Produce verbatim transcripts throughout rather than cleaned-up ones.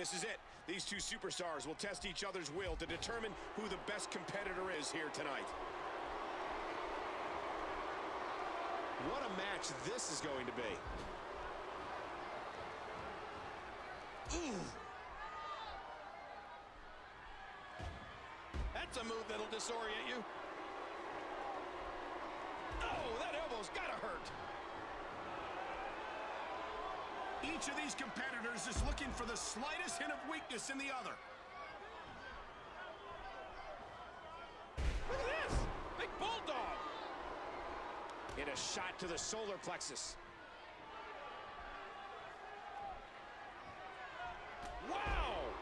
This is it. These two superstars will test each other's will to determine who the best competitor is here tonight. What a match this is going to be. Ooh. That's a move that'll disorient you. Oh, that elbow's gotta hurt. Each of these competitors is looking for the slightest hint of weakness in the other. Look at this! Big bulldog! In a shot to the solar plexus. Wow!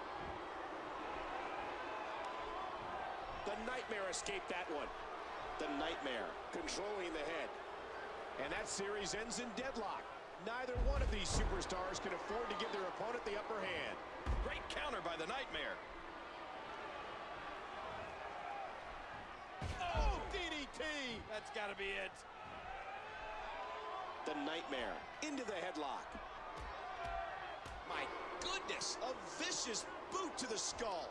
The Nightmare escaped that one. The Nightmare controlling the head. And that series ends in deadlock. Neither one of these superstars can afford to give their opponent the upper hand. Great counter by the Nightmare. Oh, D D T! That's gotta be it. The Nightmare into the headlock. My goodness, a vicious boot to the skull.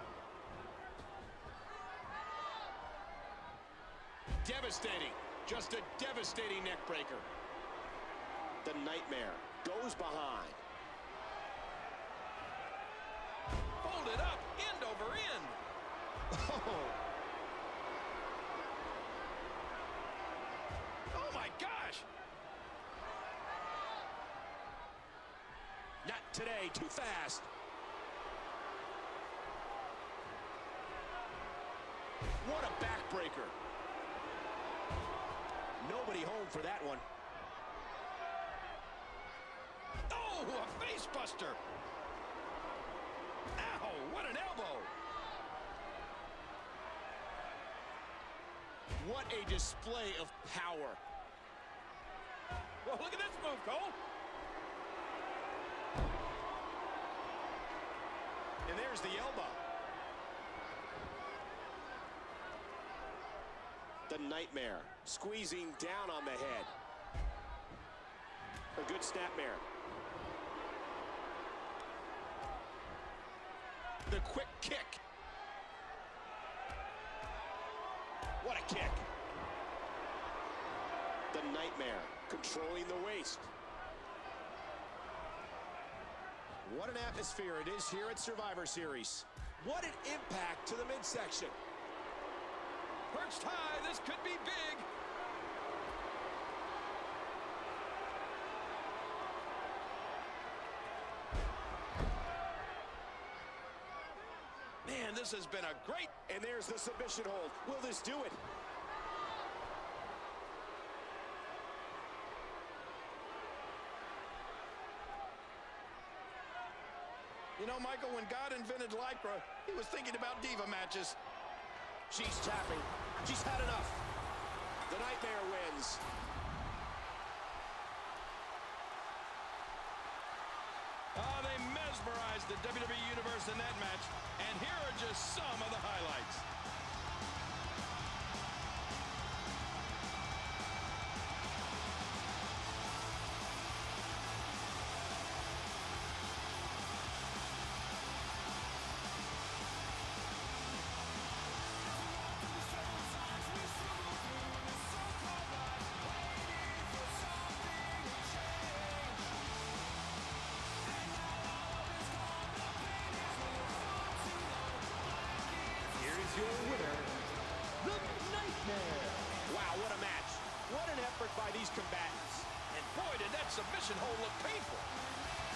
Devastating, just a devastating neck breaker. The Nightmare goes behind. Folded up, end over end. Oh, oh my gosh! not today, too fast. What a backbreaker. Nobody home for that one. Oh, a face buster! Ow, what an elbow! What a display of power. Well, look at this move, Cole! And there's the elbow. The Nightmare squeezing down on the head. A good snapmare. The quick kick. What a kick. The Nightmare controlling the waist. What an atmosphere it is here at Survivor Series. What an impact to the midsection. Perched high, this could be big. Man, this has been a great... And there's the submission hold. Will this do it? You know, Michael, when God invented Lycra, he was thinking about diva matches. She's tapping. She's had enough. The Nightmare wins. Oh, they mesmerized the W W E Universe in that match. And here are just some of the highlights. Your winner, The Nightmare. Wow, what a match. What an effort by these combatants. And boy, did that submission hold look painful.